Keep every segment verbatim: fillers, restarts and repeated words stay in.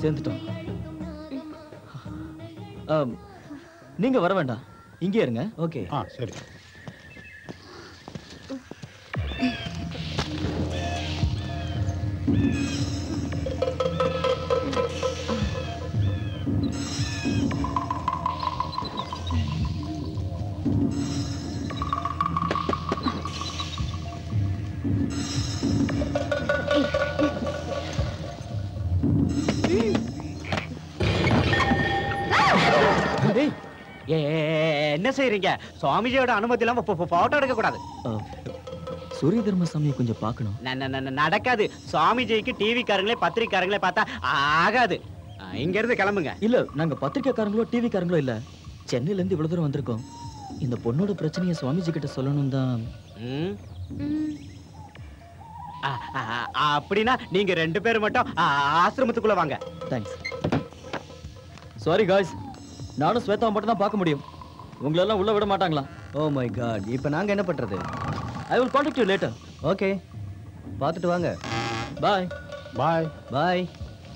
சேர்ந்துட்டோம். நீங்க வர வேண்டாம், இங்கே இருங்க. ஓகே. ஆ சரி. என்ன செய்றீங்க? சுவாமிஜியோட அனுமதி இல்லாம போட்டோ எடுக்க கூடாது. சூரிய தர்மசாமியை கொஞ்சம் பார்க்கணும். நடக்காது. சுவாமிஜிக்கு டிவி காரங்களே பத்திரிக்காரங்களே பார்த்தா ஆகாது. இங்க இருந்து கிளம்புங்க. இல்ல, நாங்க பத்திரிக்கைக்காரங்களோ டிவி காரங்களோ இல்ல, சென்னையில இருந்து இவ்வளவு தூரம் வந்திருக்கோம். இந்த பொண்ணோட பிரச்சனையை சுவாமிஜி கிட்ட சொல்லணும் தான். அப்படின்னா நீங்க ரெண்டு பேரும் மட்டும் ஆசிரமத்துக்குள்ள வாங்க. தேங்க்ஸ். சாரி காய்ஸ், நானும் ஸ்வேதாவை மட்டும் தான் பார்க்க முடியும். உங்களெல்லாம் உள்ள விட மாட்டாங்களா? ஓ மை காட், இப்போ நாங்க என்ன பண்றது? I will contact you later. Okay, பார்த்துட்டு வாங்க. பாய். பாய். பாய்.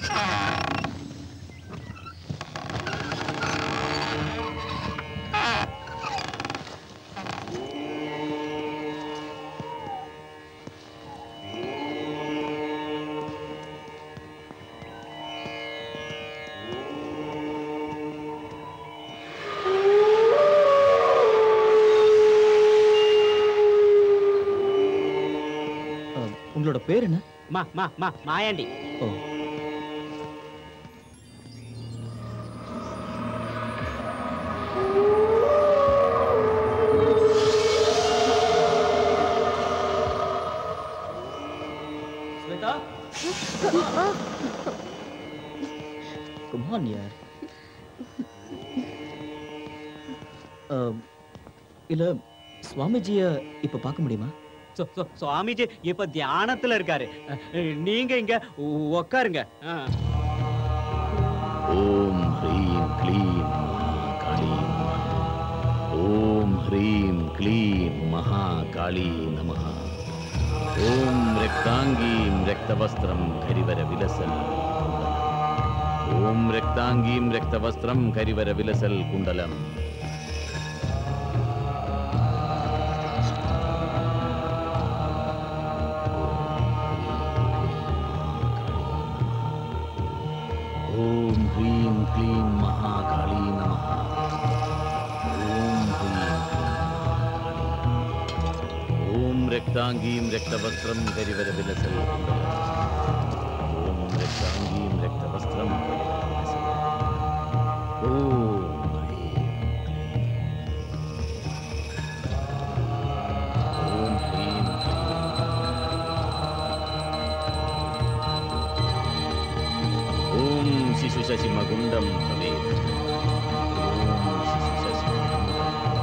உங்களோட பேர் என்ன? மா மா மா மாயாண்டி. ஓ. Shweta, come on yaar. இல்ல, சுவாமிஜிய இப்ப பார்க்க முடியுமா? சுவாமிஜி இப்ப தியானத்துல இருக்காரு. நீங்க இங்க உட்காருங்க. ஓம் ஹ்ரீம் க்ளீம் மகாகாளி நமஹ. ஓம் ஹ்ரீம் க்ளீம் மகாகாளி நமஹ. ஓம் ரக்தாங்கீம் ரக்தவஸ்திரம் கரிவர விலசல். ஓம் ரக்தாங்கீம் ரக்தவஸ்திரம் கரிவர விலசல் குண்டலம். ओम ह्रीं क्लीं महाकाली नमः. ओम ह्रीं ओम रक्तांगीं रक्तवस्त्रं करिवर विलसल. ओम रक्तांगीं रक्तवस्त्रं शिशुशशिमगुण्डं भवेत्. ओम शिशुशशिमगुण्डं.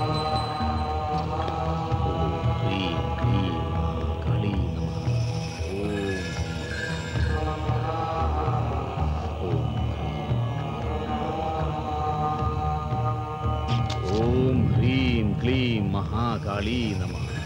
ओम ह्रीं क्लीं महाकाली नमः. ओम ओम ह्रीं क्लीं महाकाली नमः.